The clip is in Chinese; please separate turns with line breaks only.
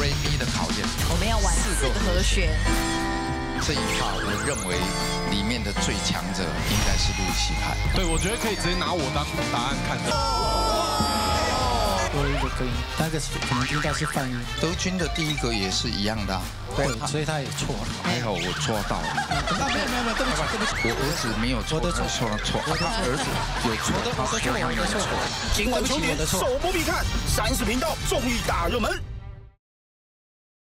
Re Mi 的考验。
我们要玩4个和弦。
这一趴，我认为里面的最强者应该是路易西派。
对，我觉得可以直接拿我当答案看的。
多一个根音，那个可能听到是泛音。
德军的第一个也是一样的、啊，
对，所以他也错了。
还好我抓到了。
没有，对不起。
我儿子没有错，他说错，他儿子有错，他说他没有错。
今晚9点首播必看30频道综艺大热门。